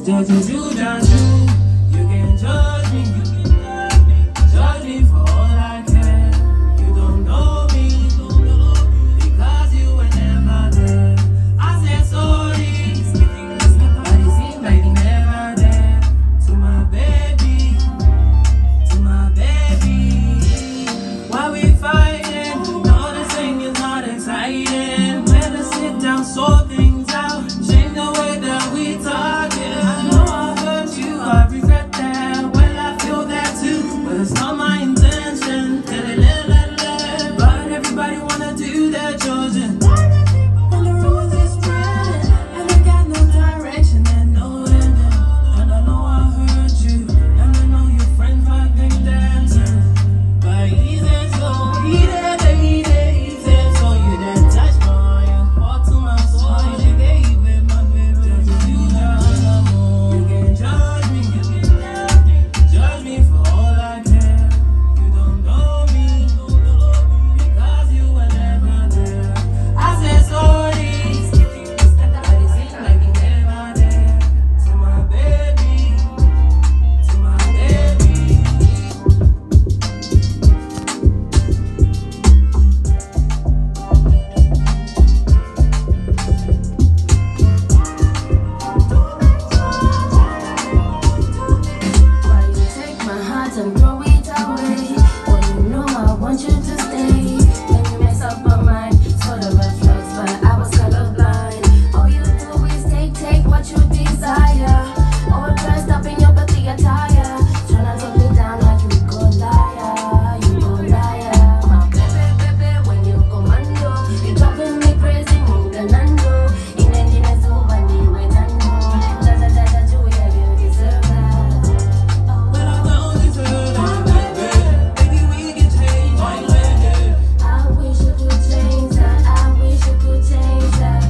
Judge you. You can judge me, judge me for all I can. You don't know me, because you were never there. I said sorry, but it seems like you never there. To my baby, why we fighting? No, this thing is not exciting. Better sit down, sort things out, change the way that we talk. I know I hurt you, I regret that. Well, I feel that too, but it's not my intention. But everybody wanna do their judging. And the rules is spreading, and I got no direction and no ending. And I know I hurt you, and I know your friends might think that too. But easy, so easy, so you that touch my heart to my soul. You gave it, my baby. You can judge me, judge me for all I can. You don't know me, because you were never there. I said sorry, but it seems like you never there. To my baby, to my baby. Why you take my heart and throw it away? When you know I want you to stay. Then you mess up my mind, saw the red flags, but I was colorblind. All you do is take what you desire. All dressed up in your pretty attire, tryna talk me down like you go liar, My baby, when you commando, you driving me crazy, ganando. Inengine zuba niwe tano, da juya, you deserve that. But I don't deserve that, baby. Maybe we can change my way. I wish you could change that. I wish you could change that.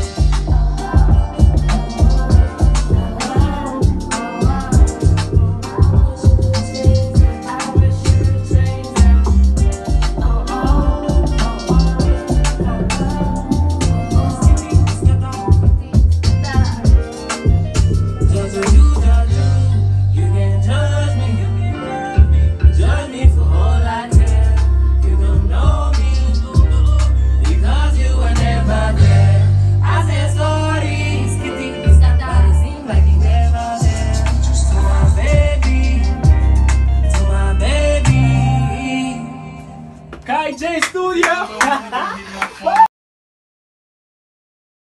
You can judge me for all I can. You don't know me, because you were never there. I said sorry, but it seems like you never there. To my baby. KJ Studio.